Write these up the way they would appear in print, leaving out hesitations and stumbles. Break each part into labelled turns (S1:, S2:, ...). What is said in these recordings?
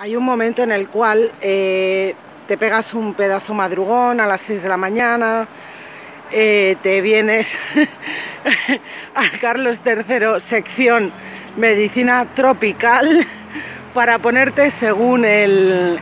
S1: Hay un momento en el cual te pegas un pedazo madrugón a las 6 de la mañana, te vienes al Carlos III, sección medicina tropical, para ponerte, según el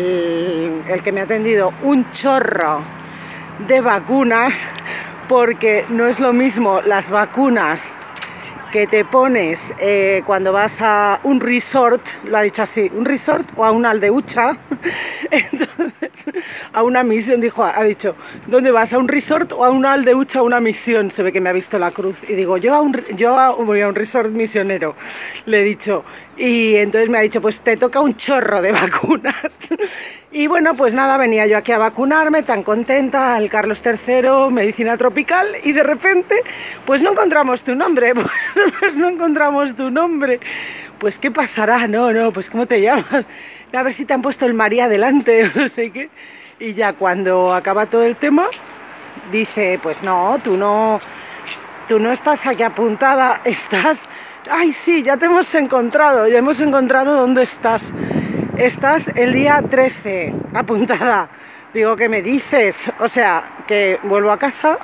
S1: que me ha atendido, un chorro de vacunas, porque no es lo mismo las vacunas que te pones cuando vas a un resort, lo ha dicho así, un resort o a una aldeucha. Entonces, a una misión, ha dicho, ¿dónde vas? ¿A un resort o a una aldeucha, a una misión? Se ve que me ha visto la cruz. Y digo, voy a un resort misionero, le he dicho. Y entonces me ha dicho, pues te toca un chorro de vacunas. Y bueno, pues nada, venía yo aquí a vacunarme, tan contenta, al Carlos III, medicina tropical, y de repente, pues no encontramos tu nombre, pues no encontramos tu nombre. Pues ¿qué pasará? No, pues ¿cómo te llamas? A ver si te han puesto el María delante, no sé qué. Y ya cuando acaba todo el tema, dice, pues no, tú no estás aquí apuntada, estás... Ay, sí, ya te hemos encontrado, ya hemos encontrado dónde estás. Estás el día 13, apuntada. Digo, ¿qué me dices? O sea, que vuelvo a casa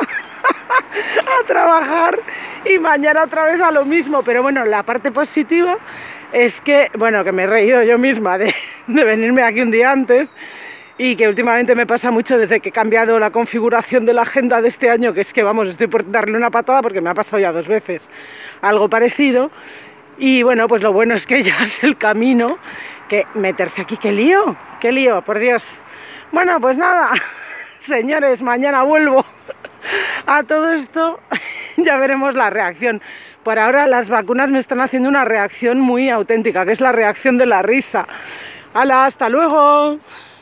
S1: a trabajar y mañana otra vez a lo mismo. Pero bueno, la parte positiva es que, bueno, que me he reído yo misma de venirme aquí un día antes, y que últimamente me pasa mucho desde que he cambiado la configuración de la agenda de este año, que es que, vamos, estoy por darle una patada porque me ha pasado ya 2 veces algo parecido. Y bueno, pues lo bueno es que ya es el camino, que meterse aquí, qué lío, por Dios. Bueno, pues nada, señores, mañana vuelvo. A todo esto ya veremos la reacción. Por ahora las vacunas me están haciendo una reacción muy auténtica, que es la reacción de la risa. ¡Hala, hasta luego!